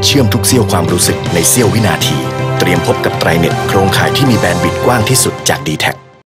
เชื่อมทุกเสี้ยวความรู้สึกในเสี้ยววินาทีเตรียมพบกับไตรเน็ตโครงข่ายที่มีแบนด์วิดต์กว้างที่สุดจาก D-Tech